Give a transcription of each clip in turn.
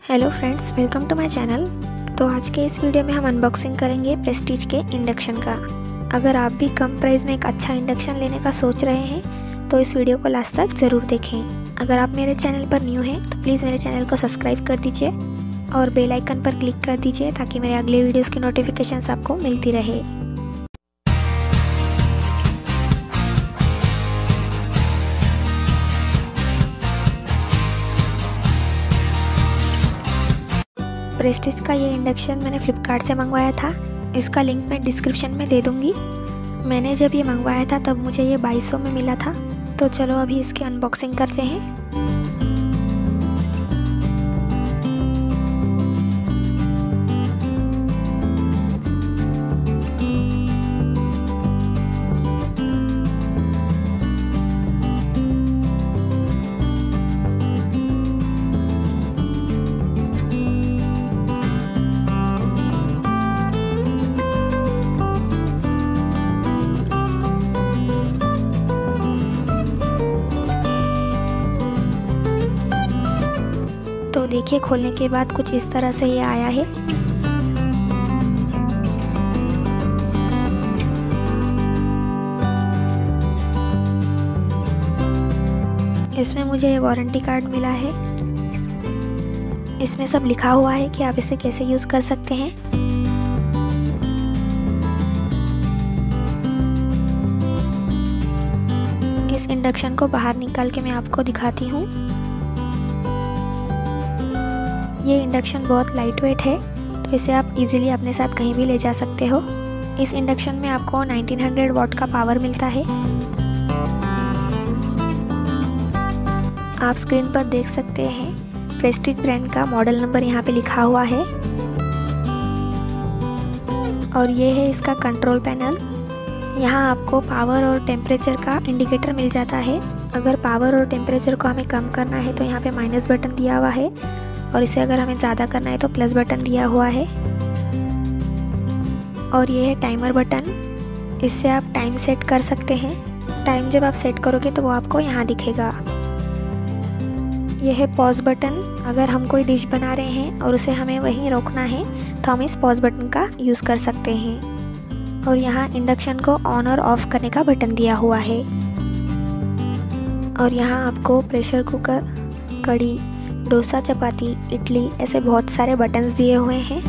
Hello friends, welcome to my channel. तो आज के इस वीडियो में हम अनबॉक्सिंग करेंगे प्रेस्टीज के इंडक्शन का। अगर आप भी कम प्राइस में एक अच्छा इंडक्शन लेने का सोच रहे हैं तो इस वीडियो को लास्ट तक ज़रूर देखें। अगर आप मेरे चैनल पर न्यू हैं तो प्लीज़ मेरे चैनल को सब्सक्राइब कर दीजिए और बेल आइकन पर क्लिक कर दीजिए ताकि मेरे अगले वीडियोज़ की नोटिफिकेशंस आपको मिलती रहे। प्रेस्टीज का ये इंडक्शन मैंने फ्लिपकार्ट से मंगवाया था। इसका लिंक मैं डिस्क्रिप्शन में दे दूँगी। मैंने जब ये मंगवाया था तब मुझे ये 2200 में मिला था। तो चलो अभी इसकी अनबॉक्सिंग करते हैं। तो देखिए, खोलने के बाद कुछ इस तरह से ये आया है। इसमें मुझे वारंटी कार्ड मिला है। इसमें सब लिखा हुआ है कि आप इसे कैसे यूज़ कर सकते हैं। इस इंडक्शन को बाहर निकाल के मैं आपको दिखाती हूँ। ये इंडक्शन बहुत लाइट वेट है, तो इसे आप इजीली अपने साथ कहीं भी ले जा सकते हो। इस इंडक्शन में आपको 1900 वाट का पावर मिलता है। आप स्क्रीन पर देख सकते हैं प्रेस्टीज ब्रांड का मॉडल नंबर यहाँ पे लिखा हुआ है। और ये है इसका कंट्रोल पैनल। यहाँ आपको पावर और टेम्परेचर का इंडिकेटर मिल जाता है। अगर पावर और टेम्परेचर को हमें कम करना है तो यहाँ पे माइनस बटन दिया हुआ है, और इसे अगर हमें ज़्यादा करना है तो प्लस बटन दिया हुआ है। और ये है टाइमर बटन। इससे आप टाइम सेट कर सकते हैं। टाइम जब आप सेट करोगे तो वो आपको यहाँ दिखेगा। यह है पॉज बटन। अगर हम कोई डिश बना रहे हैं और उसे हमें वहीं रोकना है तो हम इस पॉज बटन का यूज़ कर सकते हैं। और यहाँ इंडक्शन को ऑन और ऑफ करने का बटन दिया हुआ है। और यहाँ आपको प्रेशर कुकर, कढ़ी, डोसा, चपाती, इडली, ऐसे बहुत सारे बटन्स दिए हुए हैं।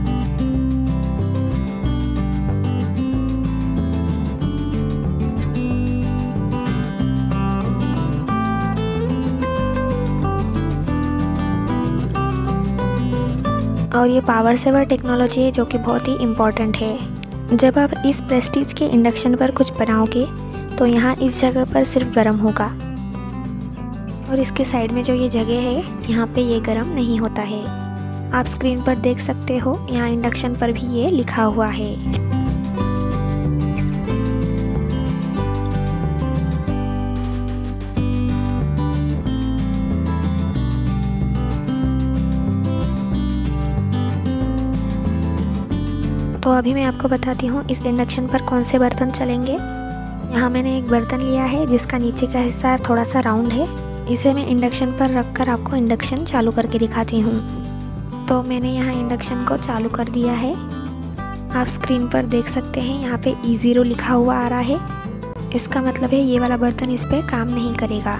और ये पावर सेवर टेक्नोलॉजी है जो कि बहुत ही इम्पोर्टेंट है। जब आप इस प्रेस्टीज के इंडक्शन पर कुछ बनाओगे तो यहाँ इस जगह पर सिर्फ गर्म होगा, और इसके साइड में जो ये जगह है यहाँ पे ये गर्म नहीं होता है। आप स्क्रीन पर देख सकते हो, यहाँ इंडक्शन पर भी ये लिखा हुआ है। तो अभी मैं आपको बताती हूँ इस इंडक्शन पर कौन से बर्तन चलेंगे। यहाँ मैंने एक बर्तन लिया है जिसका नीचे का हिस्सा थोड़ा सा राउंड है। इसे मैं इंडक्शन पर रखकर आपको इंडक्शन चालू करके दिखाती हूँ। तो मैंने यहाँ इंडक्शन को चालू कर दिया है। आप स्क्रीन पर देख सकते हैं यहाँ पे E0 लिखा हुआ आ रहा है। इसका मतलब है ये वाला बर्तन इस पे काम नहीं करेगा।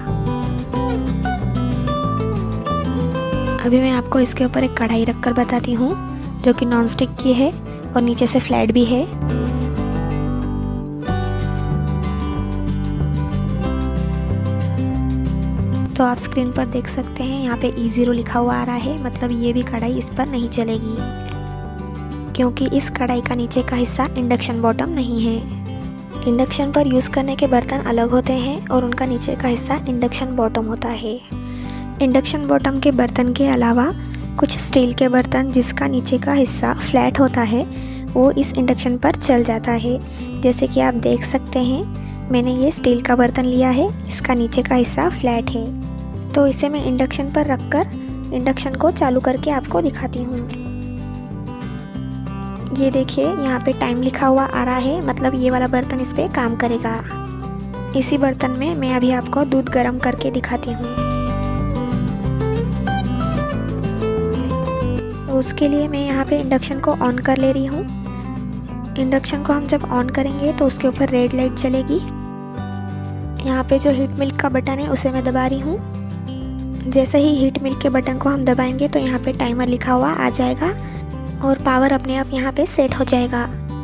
अभी मैं आपको इसके ऊपर एक कढ़ाई रखकर बताती हूँ जो कि नॉन स्टिक की है और नीचे से फ्लैट भी है। तो आप स्क्रीन पर देख सकते हैं यहाँ पे E0 लिखा हुआ आ रहा है, मतलब ये भी कढ़ाई इस पर नहीं चलेगी, क्योंकि इस कढ़ाई का नीचे का हिस्सा इंडक्शन बॉटम नहीं है। इंडक्शन पर यूज़ करने के बर्तन अलग होते हैं और उनका नीचे का हिस्सा इंडक्शन बॉटम होता है। इंडक्शन बॉटम के बर्तन के अलावा कुछ स्टील के बर्तन जिसका नीचे का हिस्सा फ्लैट होता है वो इस इंडक्शन पर चल जाता है। जैसे कि आप देख सकते हैं मैंने ये स्टील का बर्तन लिया है, इसका नीचे का हिस्सा फ्लैट है। तो इसे मैं इंडक्शन पर रखकर इंडक्शन को चालू करके आपको दिखाती हूँ। ये देखिए, यहाँ पे टाइम लिखा हुआ आ रहा है, मतलब ये वाला बर्तन इस पे काम करेगा। इसी बर्तन में मैं अभी आपको दूध गर्म करके दिखाती हूँ। तो उसके लिए मैं यहाँ पे इंडक्शन को ऑन कर ले रही हूँ। इंडक्शन को हम जब ऑन करेंगे तो उसके ऊपर रेड लाइट चलेगी। यहाँ पे जो हीट मिल्क का बटन है उसे मैं दबा रही हूँ। जैसे ही हीट मिल्क के बटन को हम दबाएंगे तो यहाँ पे टाइमर लिखा हुआ आ जाएगा और पावर अपने आप यहाँ पे सेट हो जाएगा।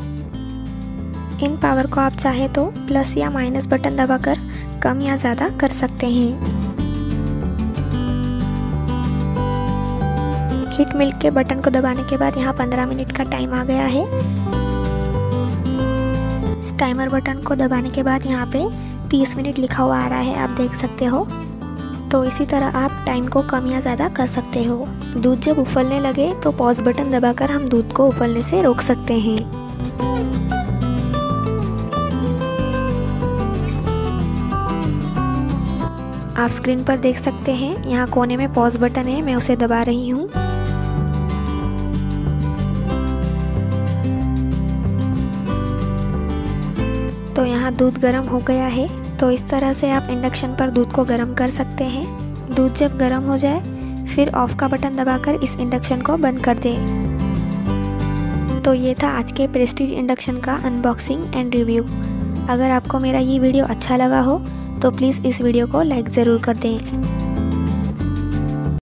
इन पावर को आप चाहे तो प्लस या माइनस बटन दबाकर कम या ज़्यादा कर सकते हैं। हीट मिल्क के बटन को दबाने के बाद यहाँ 15 मिनट का टाइम आ गया है। इस टाइमर बटन को दबाने के बाद यहाँ पे 30 मिनट लिखा हुआ आ रहा है, आप देख सकते हो। तो इसी तरह आप टाइम को कम या ज़्यादा कर सकते हो। दूध जब उफलने लगे तो पॉज बटन दबाकर हम दूध को उफलने से रोक सकते हैं। आप स्क्रीन पर देख सकते हैं यहाँ कोने में पॉज बटन है, मैं उसे दबा रही हूँ। तो यहाँ दूध गर्म हो गया है। तो इस तरह से आप इंडक्शन पर दूध को गर्म कर सकते हैं। दूध जब गर्म हो जाए फिर ऑफ का बटन दबाकर इस इंडक्शन को बंद कर दें। तो ये था आज के प्रेस्टीज इंडक्शन का अनबॉक्सिंग एंड रिव्यू। अगर आपको मेरा ये वीडियो अच्छा लगा हो तो प्लीज़ इस वीडियो को लाइक ज़रूर कर दें।